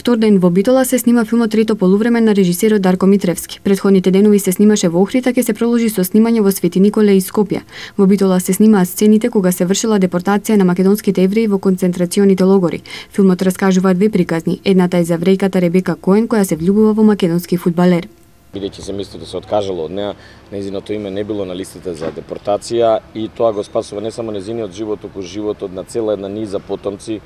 втор ден во Битола се снима филмот Трето полувреме на режисерот Дарко Митревски. Претходните денови се снимаше во Охрид, а ќе се продолжи со снимање во Свети Николе и Скопје. Во Битола се снимаат сцените кога се вршила депортација на македонските евреи во концентрационите логори. Филмот раскажува две приказни. Едната е за еврејката Ребека Коен која се влюбува во македонски фудбалер. Бидејќи семејството се откажало од неа, нејзиното име не било на листите за депортација и тоа го спасува не само нејзиниот живот, туку животот на цела една низа потомци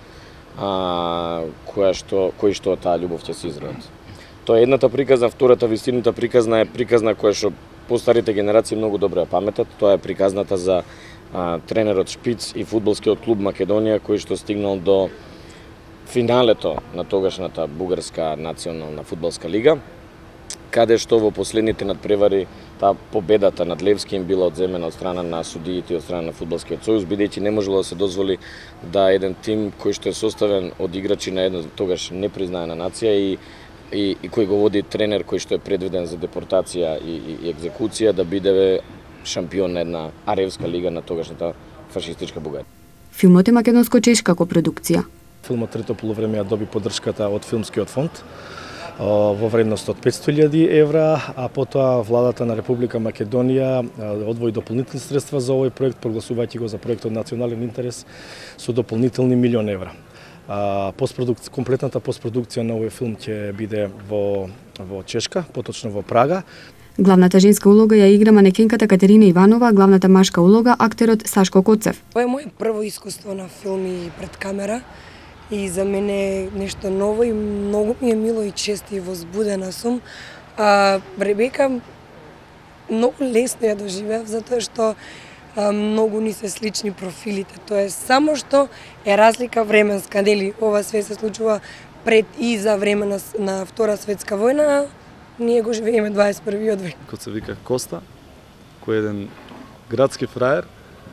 кои што таа љубов ќе се изродат. Тоа е едната приказна, втората вистината приказна е приказна која што постарите генерации многу добро ја паметат. Тоа е приказната за тренерот Шпиц и фудбалскиот клуб Македонија кој што стигнал до финалето на тогашната бугарска национална фудбалска лига, каде што во последните надпревари таа победата над Левски им била одземена од страна на судиите и од страна на фудбалскиот сојуз, бидејќи не можело да се дозволи да еден тим кој што е составен од играчи на една тогаш непризнаена нација и кој го води тренер кој што е предвиден за депортација и екзекуција да биде шампион на една аревска лига на тогашната фашистичка Бугарија. Филмот е македонско-чешка копродукција. Филмот Трето полувреме ја доби поддршката од Филмскиот фонд во вредност од 500.000 евра, а потоа владата на Република Македонија одвои дополнителни средства за овој проект, прогласувајќи го за проект од национален интерес со дополнителни 1 милион евра. Комплетната постпродукција на овој филм ќе биде во Чешка, поточно во Прага. Главната женска улога ја игра манекенката Катерина Иванова, а главната машка улога актерот Сашко Коцев. Тоа е моје прво искуство на филм и пред камера. И за мене е нешто ново и многу ми е мило и чест и возбудена сум. Ребека многу лесно ја доживеав, затоа што многу ни се слични профилите. Тоа е само што е разлика временска, нели? Ова све се случува пред и за време на Втора светска војна, ние го живееме 21 век. Кој се вика Коста, кој е еден градски фраер,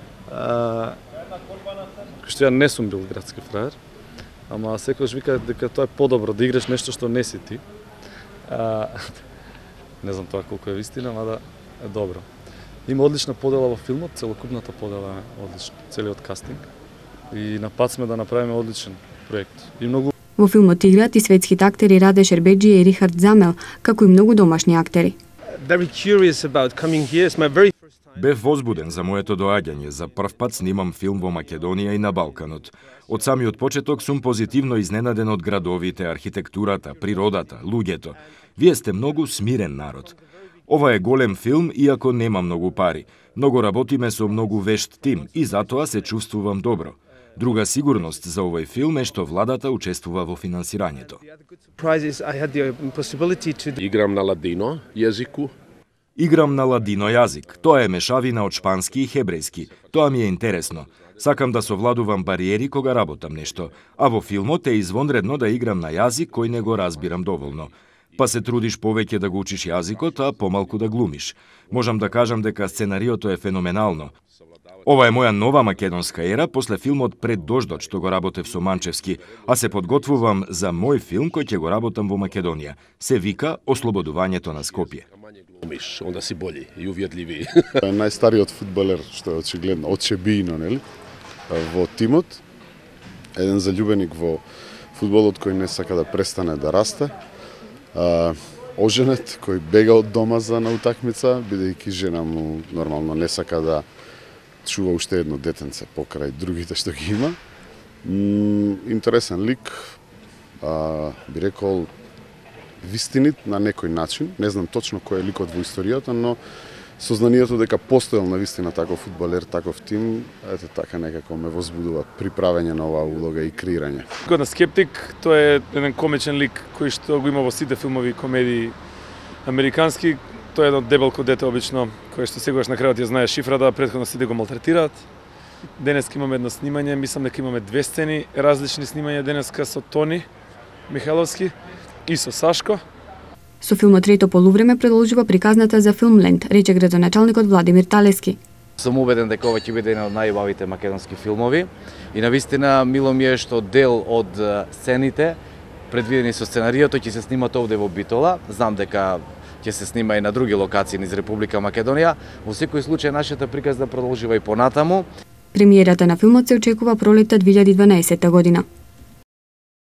што ја не сум бил градски фраер, ама секојаш вика дека тоа е подобро да играш нешто што не си ти. Не знам тоа колку е вистина, ама да е добро. Има одлична подела во филмот, целокупната подела е одлична, целиот кастинг. И на пат сме да направиме одличен проект. И многу Во филмот играат и светските актери Раде Шербеджија и Рихард Замел, како и многу домашни актери. Бев возбуден за моето доаѓање. За прв пат снимам филм во Македонија и на Балканот. Од самиот почеток сум позитивно изненаден од градовите, архитектурата, природата, луѓето. Вие сте многу смирен народ. Ова е голем филм, иако нема многу пари. Многу работиме со многу вешт тим и затоа се чувствувам добро. Друга сигурност за овој филм е што владата учествува во финансирањето. Играм на ладино јазику. Играм на ладино јазик. Тоа е мешавина од шпански и хебрејски. Тоа ми е интересно. Сакам да совладувам бариери кога работам нешто, а во филмот е извонредно да играм на јазик кој не го разбирам доволно. Па се трудиш повеќе да го учиш јазикот, а помалку да глумиш. Можам да кажам дека сценариото е феноменално. Ова е моја нова македонска ера после филмот Пред дождот што го работев со Манчевски, а се подготвувам за мој филм кој ќе го работам во Македонија. Се вика Ослободувањето на Скопје. Онда си бољи и увидливи. Најстариот фудбалер што е очигледно очебино, нели? Во тимот, еден заљубеник во фудбалот кој не сака да престане да расте. Оженет кој бега од дома за на утакмица, бидејќи жена му нормално не сака да чува уште едно детенце покрај другите што ги има. Интересен лик, би рекол вистинит на некој начин. Не знам точно кој е ликот во историјата, но сознанието дека постоел на вистина таков фудбалер, таков тим, ете така некако ме возбудува при правење на оваа улога и креирање. Кога на Скептик, тој е еден комичен лик кој што го има во сите филмови комедии американски. Тој е едно дебелко дете обично, кој што сегогаш на крајот ја знае шифрата, претходно сите го малтретираат. Денеска имаме едно снимање, мислам дека имаме 2 сцени, различни снимања денеска со Тони Михайловски и со Сашко. Со филмот Трето полувреме продолжува приказната за Филмленд, рече градоначалникот Владимир Талески. Сум убеден дека ова ќе биде еден од најубавите македонски филмови и навистина мило ми е што дел од сцените предвидени со сценариото ќе се снимат овде во Битола. Знам дека ќе се снима и на други локации низ Република Македонија. Во секој случај нашата приказна продолжува и понатаму. Премиерата на филмот се очекува пролетта 2012 година.